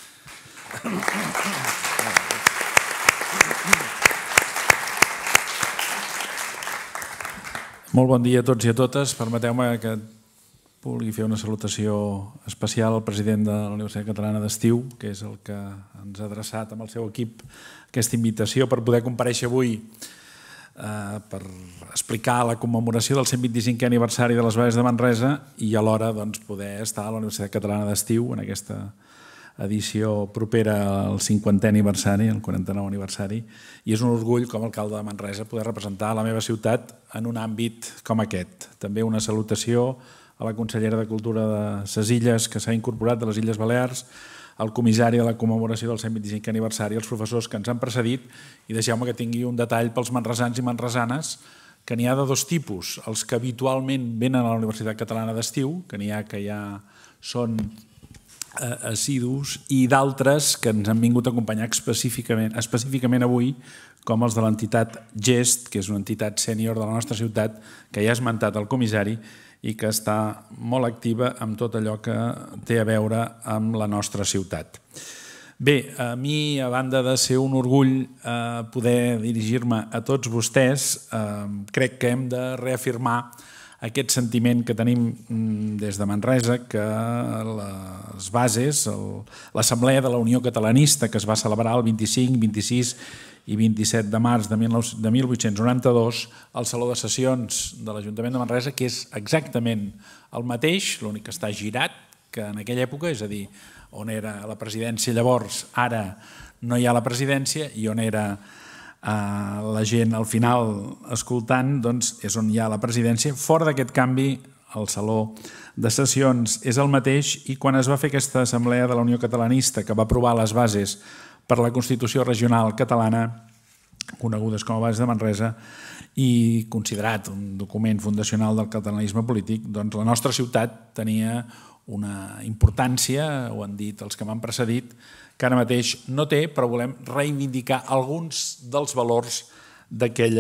Molt bon dia a tots i a totes. Permeteu-me que vulgui fer una salutació especial al president de la Universitat Catalana d'Estiu, que és el que ens ha adreçat amb el seu equip aquesta invitació per poder comparèixer avui per explicar la commemoració del cent vint-i-cinquè aniversari de les Bases de Manresa i alhora poder estar a la Universitat Catalana d'Estiu en aquesta edició propera al cinquantè aniversari, el quaranta-nou aniversari, i és un orgull com a alcalde de Manresa poder representar la meva ciutat en un àmbit com aquest. També una salutació a la consellera de Cultura de ses Illes que s'ha incorporat de les Illes Balears, al comissari de la commemoració del cent vint-i-cinquè aniversari, els professors que ens han precedit, i deixeu-me que tingui un detall pels manresans i manresanes, que n'hi ha de dos tipus, els que habitualment venen a la Universitat Catalana d'Estiu, que n'hi ha que ja són assidus, i d'altres que ens han vingut a acompanyar específicament, específicament avui, com els de l'entitat GEST, que és una entitat sènior de la nostra ciutat, que ja ha esmentat el comissari, i que està molt activa amb tot allò que té a veure amb la nostra ciutat. Bé, a mi, a banda de ser un orgull poder dirigir-me a tots vostès, crec que hem de reafirmar aquest sentiment que tenim des de Manresa, que les bases, l'Assemblea de la Unió Catalanista, que es va celebrar el vint-i-cinc, vint-i-sis i vint-i-set de març de mil vuit-cents noranta-dos al Saló de Sessions de l'Ajuntament de Manresa, que és exactament el mateix, l'únic que està girat que en aquella època, és a dir, on era la presidència llavors, ara no hi ha la presidència, i on era la gent al final escoltant, doncs és on hi ha la presidència. Fora d'aquest canvi, el Saló de Sessions és el mateix, i quan es va fer aquesta Assemblea de la Unió Catalanista, que va aprovar les bases per la Constitució Regional Catalana, conegudes com a Bases de Manresa, i considerat un document fundacional del catalanisme polític, doncs la nostra ciutat tenia una importància, ho han dit els que m'han precedit, que ara mateix no té, però volem reivindicar alguns dels valors d'aquell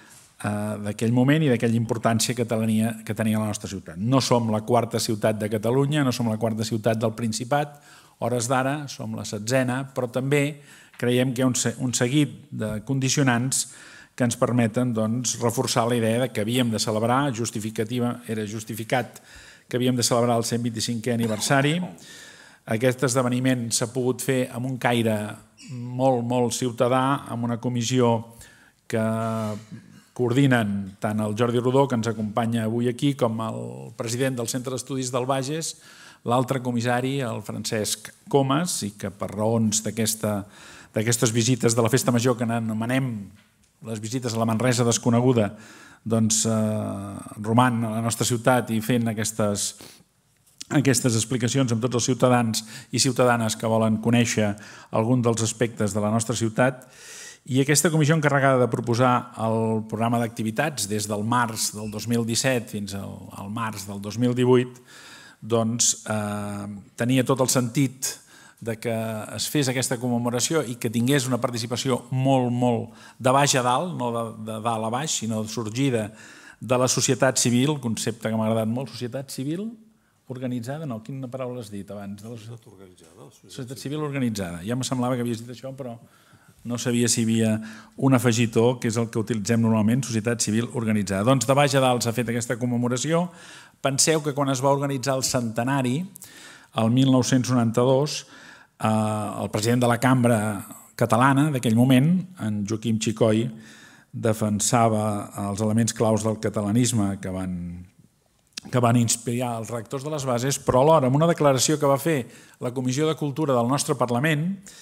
moment i d'aquella importància que tenia la nostra ciutat. No som la quarta ciutat de Catalunya, no som la quarta ciutat del Principat, hores d'ara som la setzena, però també creiem que hi ha un seguit de condicionants que ens permeten reforçar la idea que havíem de celebrar, era justificat que havíem de celebrar el cent vint-i-cinquè aniversari. Aquest esdeveniment s'ha pogut fer amb un caire molt, molt ciutadà, amb una comissió que coordinen tant el Jordi Rodó, que ens acompanya avui aquí, com el president del Centre d'Estudis del Bages, l'altre comissari, el Francesc Comas, i que per raons d'aquestes visites de la Festa Major que n'anomenem les visites a la Manresa desconeguda, doncs roman a la nostra ciutat i fent aquestes aquestes explicacions amb tots els ciutadans i ciutadanes que volen conèixer algun dels aspectes de la nostra ciutat. I aquesta comissió encarregada de proposar el programa d'activitats des del març del dos mil disset fins al març del dos mil divuit doncs tenia tot el sentit de que es fes aquesta commemoració i que tingués una participació molt, molt de baix a dalt, no de dalt a baix, sinó sorgida de la societat civil, concepte que m'ha agradat molt, societat civil organitzada, no, quina paraula has dit abans? De la societat organitzada. Societat civil organitzada. Ja me semblava que havies dit això, però no sabia si hi havia un afegitó, que és el que utilitzem normalment, societat civil organitzada. Doncs de baix a dalt s'ha fet aquesta commemoració. Penseu que quan es va organitzar el centenari, el mil nou-cents noranta-dos, el president de la Cambra catalana d'aquell moment, en Joaquim Xicoi, defensava els elements claus del catalanisme que van que van inspirar els rectors de les bases, però alhora, amb una declaració que va fer la Comissió de Cultura del nostre Parlament,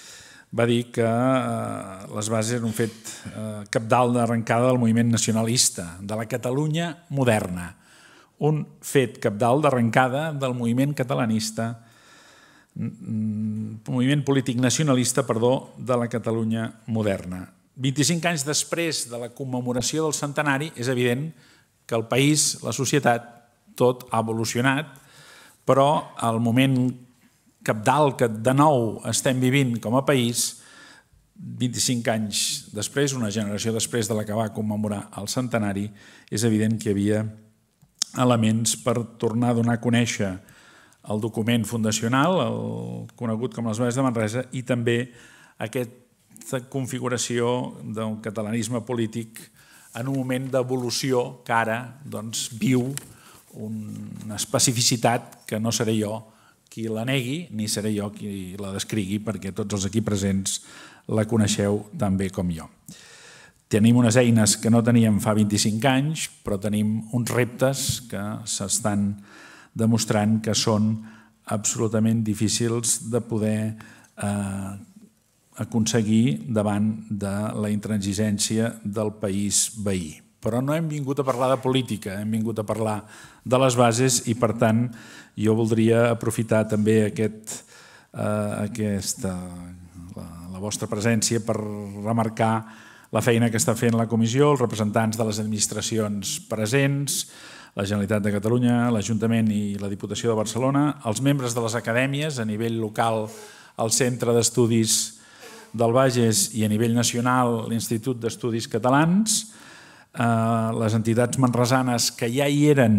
va dir que les bases eren un fet cabdal d'arrencada del moviment nacionalista, de la Catalunya moderna. Un fet cabdal d'arrencada del moviment catalanista, moviment polític nacionalista, perdó, de la Catalunya moderna. vint-i-cinc anys després de la commemoració del centenari, és evident que el país, la societat, tot ha evolucionat, però el moment cabdal que de nou estem vivint com a país, vint-i-cinc anys després, una generació després de la que va commemorar el centenari, és evident que hi havia elements per tornar a donar a conèixer el document fundacional, el conegut com les Bases de Manresa, i també aquesta configuració d'un catalanisme polític en un moment d'evolució que ara viu una especificitat que no seré jo qui la negui, ni seré jo qui la descrigui, perquè tots els aquí presents la coneixeu tan bé com jo. Tenim unes eines que no teníem fa vint-i-cinc anys, però tenim uns reptes que s'estan demostrant que són absolutament difícils de poder aconseguir davant de la intransigència del país veí. Però no hem vingut a parlar de política, hem vingut a parlar de les bases i, per tant, jo voldria aprofitar també aquesta, la vostra presència per remarcar la feina que està fent la comissió, els representants de les administracions presents, la Generalitat de Catalunya, l'Ajuntament i la Diputació de Barcelona, els membres de les acadèmies a nivell local, el Centre d'Estudis del Bages i a nivell nacional l'Institut d'Estudis Catalans, les entitats manresanes que ja hi eren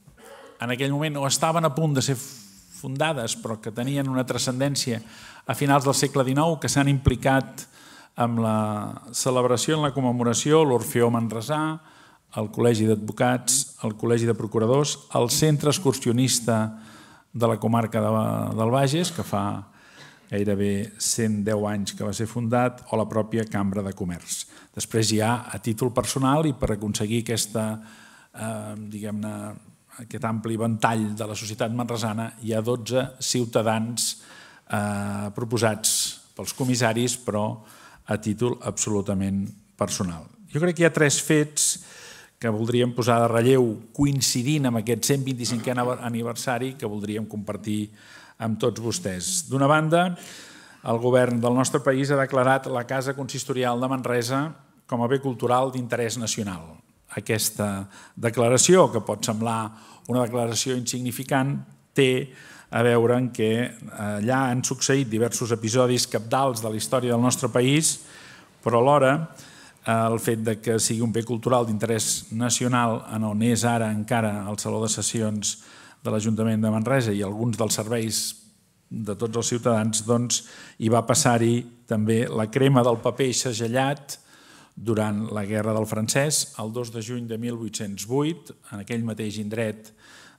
en aquell moment o estaven a punt de ser fundades però que tenien una transcendència a finals del segle dinou, que s'han implicat amb la celebració, en la commemoració, l'Orfeó Manresà, el Col·legi d'Advocats, el Col·legi de Procuradors, el Centre Excursionista de la comarca del Bages, que fa gairebé cent deu anys que va ser fundat, o la pròpia Cambra de Comerç. Després hi ha, a títol personal, i per aconseguir aquesta, diguem-ne, aquest ampli ventall de la societat manresana, hi ha dotze ciutadans proposats pels comissaris, però a títol absolutament personal. Jo crec que hi ha tres fets que voldríem posar de relleu coincidint amb aquest cent vint-i-cinquè aniversari que voldríem compartir amb tots vostès. D'una banda, el govern del nostre país ha declarat la Casa Consistorial de Manresa com a bé cultural d'interès nacional. Aquesta declaració, que pot semblar una declaració insignificant, té a veure en què allà han succeït diversos episodis cabdals de la història del nostre país, però alhora el fet que sigui un bé cultural d'interès nacional en on és ara encara el Saló de Sessions de l'Ajuntament de Manresa i alguns dels serveis de tots els ciutadans, doncs hi va passar-hi també la crema del paper segellat durant la Guerra del Francès, el dos de juny de mil vuit-cents vuit, en aquell mateix indret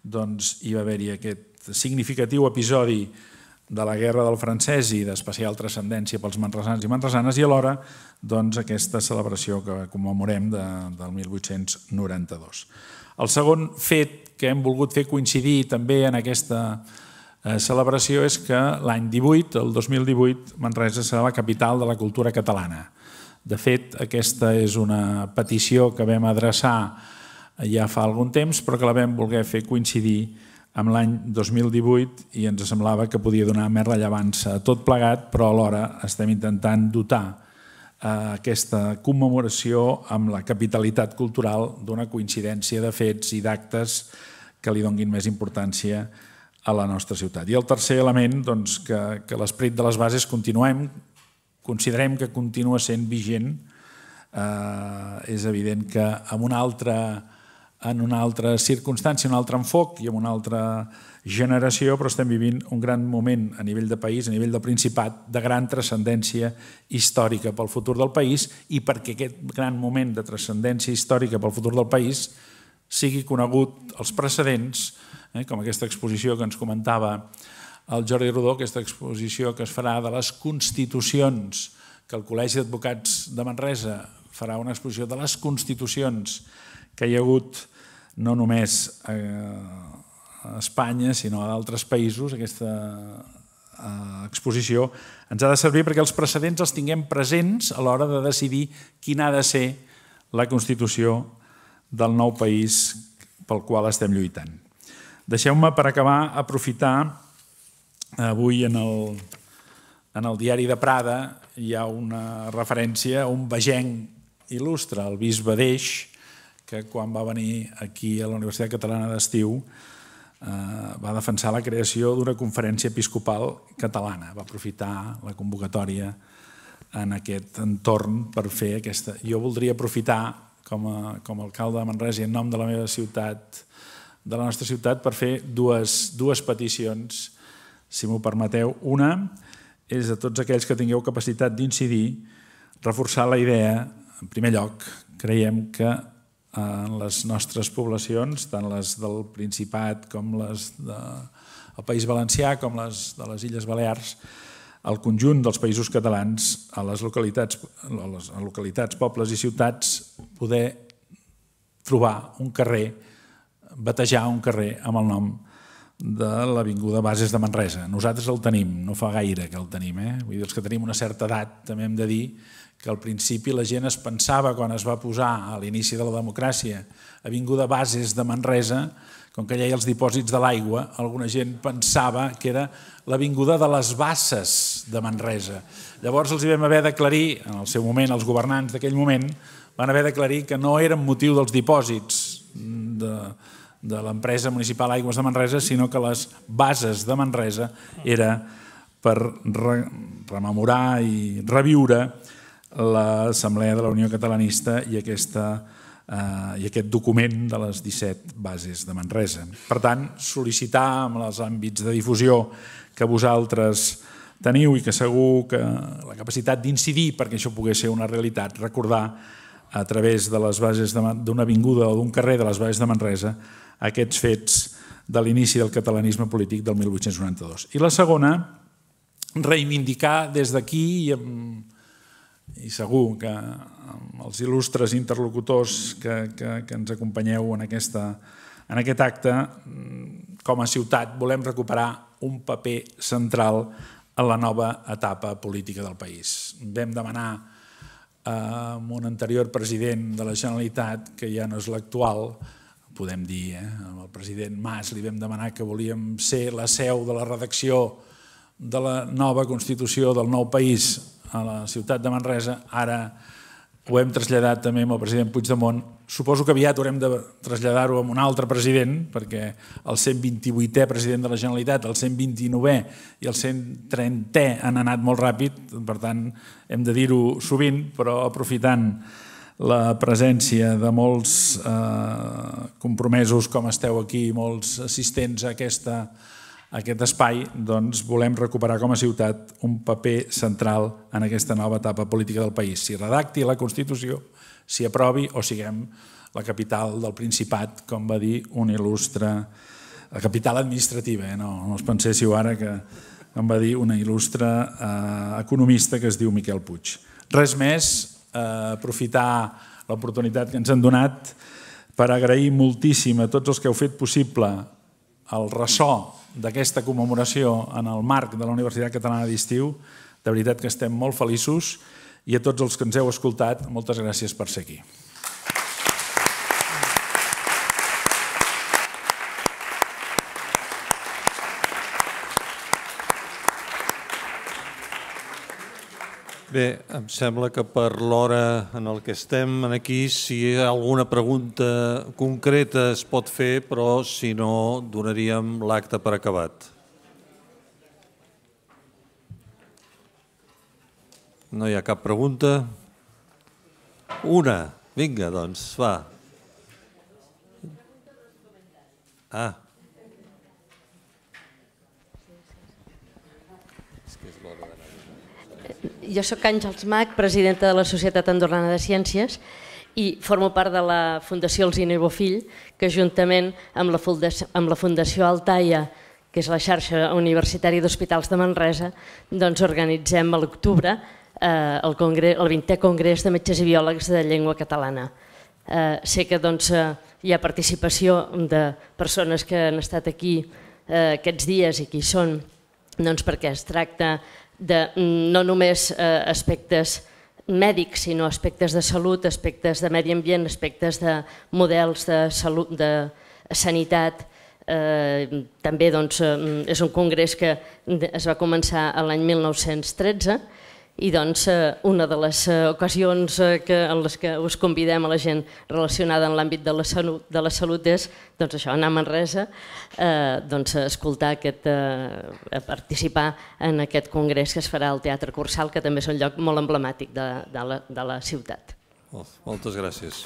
hi va haver-hi aquest significatiu episodi de la Guerra del Francès i d'especial transcendència pels manresans i manresanes, i alhora aquesta celebració que commemorem del mil vuit-cents noranta-dos. El segon fet que hem volgut fer coincidir també en aquesta celebració és que l'any divuit, el dos mil divuit, Manresa serà la capital de la cultura catalana. De fet, aquesta és una petició que vam adreçar ja fa algun temps, però que la vam voler fer coincidir amb l'any dos mil divuit i ens semblava que podia donar més rellevància a tot plegat, però alhora estem intentant dotar aquesta commemoració amb la capitalitat cultural d'una coincidència de fets i d'actes que li donguin més importància a la nostra ciutat. I el tercer element, que l'esperit de les bases continuem, considerem que continua sent vigent. És evident que en una altra en una altra circumstància, un altre enfoc i en una altra generació, però estem vivint un gran moment a nivell de país, a nivell del Principat, de gran transcendència històrica pel futur del país, i perquè aquest gran moment de transcendència històrica pel futur del país sigui conegut els precedents, com aquesta exposició que ens comentava el Jordi Rodó, aquesta exposició que es farà de les constitucions, que el Col·legi d'Advocats de Manresa farà una exposició de les constitucions que hi ha hagut no només a Espanya, sinó a d'altres països, aquesta exposició ens ha de servir perquè els precedents els tinguem presents a l'hora de decidir quina ha de ser la Constitució del nou país pel qual estem lluitant. Deixeu-me, per acabar, aprofitar avui en el, en el diari de Prada hi ha una referència a un vegenc il·lustre, el bisbe d'Eix, que quan va venir aquí a la Universitat Catalana d'Estiu va defensar la creació d'una conferència episcopal catalana. Va aprofitar la convocatòria en aquest entorn per fer aquesta... Jo voldria aprofitar com a, com a alcalde de Manresa i en nom de la meva ciutat, de la nostra ciutat, per fer dues, dues peticions, si m'ho permeteu. Una és a tots aquells que tingueu capacitat d'incidir, reforçar la idea, en primer lloc, creiem que en les nostres poblacions, tant les del Principat com les del País Valencià, com les de les Illes Balears, el conjunt dels països catalans, a les localitats, a les localitats, pobles i ciutats, poder trobar un carrer, batejar un carrer amb el nom de l'Avinguda Bases de Manresa. Nosaltres el tenim, no fa gaire que el tenim. Eh? Vull dir, els que tenim una certa edat també hem de dir que al principi la gent es pensava, quan es va posar a l'inici de la democràcia, Avinguda Bases de Manresa, com que hi ha els dipòsits de l'aigua, alguna gent pensava que era l'Avinguda de les Basses de Manresa. Llavors els hi vam haver d'aclarir, en el seu moment, els governants d'aquell moment, van haver d'aclarir que no era motiu dels dipòsits de, de l'empresa municipal Aigües de Manresa, sinó que les bases de Manresa era per re, rememorar i reviure l'Assemblea de la Unió Catalanista i, aquesta, eh, i aquest document de les disset bases de Manresa. Per tant, sol·licitar amb els àmbits de difusió que vosaltres teniu i que segur que la capacitat d'incidir perquè això pogués ser una realitat, recordar a través de les bases d'una avinguda o d'un carrer de les bases de Manresa aquests fets de l'inici del catalanisme polític del mil vuit-cents noranta-dos. I la segona, reivindicar des d'aquí i amb i segur que amb els il·lustres interlocutors que, que, que ens acompanyeu en, aquesta, en aquest acte, com a ciutat volem recuperar un paper central en la nova etapa política del país. Vam demanar a un anterior president de la Generalitat, que ja no és l'actual, podem dir, eh? Amb el president Mas li vam demanar que volíem ser la seu de la redacció de la nova Constitució del nou país a la ciutat de Manresa. Ara ho hem traslladat també amb el president Puigdemont. Suposo que aviat haurem de traslladar-ho amb un altre president, perquè el cent vint-i-vuitè president de la Generalitat, el cent vint-i-novè i el cent trentè han anat molt ràpid, per tant hem de dir-ho sovint, però aprofitant la presència de molts eh, compromesos com esteu aquí, molts assistents a aquesta aquest espai, doncs volem recuperar com a ciutat un paper central en aquesta nova etapa política del país. Si redacti la Constitució, si aprovi o siguem la capital del Principat, com va dir un il·lustre, la capital administrativa, eh? no, no us penséssiu ara que em va dir una il·lustre eh, economista que es diu Miquel Puig. Res més, eh, aprofitar l'oportunitat que ens han donat per agrair moltíssim a tots els que heu fet possible el ressò d'aquesta commemoració en el marc de la Universitat Catalana d'Estiu. De veritat que estem molt feliços i a tots els que ens heu escoltat, moltes gràcies per ser aquí. Bé, em sembla que per l'hora en el que estem aquí, si hi ha alguna pregunta concreta es pot fer, però si no, donaríem l'acte per acabat. No hi ha cap pregunta? Una. Vinga, doncs, va. Ah. Jo soc Àngels Mac, presidenta de la Societat Andorrana de Ciències i formo part de la Fundació Alsina i Bofill, que juntament amb la Fundació, amb la Fundació Altaia, que és la xarxa universitària d'hospitals de Manresa, doncs organitzem a l'octubre eh, el, el vintè Congrés de Metges i Biòlegs de Llengua Catalana. Eh, sé que doncs, eh, hi ha participació de persones que han estat aquí eh, aquests dies i que hi són doncs perquè es tracta de no només aspectes mèdics, sinó aspectes de salut, aspectes de medi ambient, aspectes de models de salut, de sanitat. També és un congrés que es va començar l'any mil nou-cents tretze i una de les ocasions en les que us convidem a la gent relacionada en l'àmbit de la salut és anar a Manresa, escoltar, a participar en aquest congrés que es farà al Teatre Cursal, que també és un lloc molt emblemàtic de la ciutat. Moltes gràcies.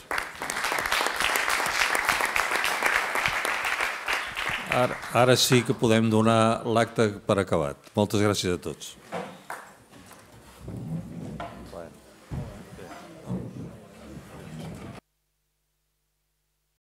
Ara sí que podem donar l'acte per acabat. Moltes gràcies a tots.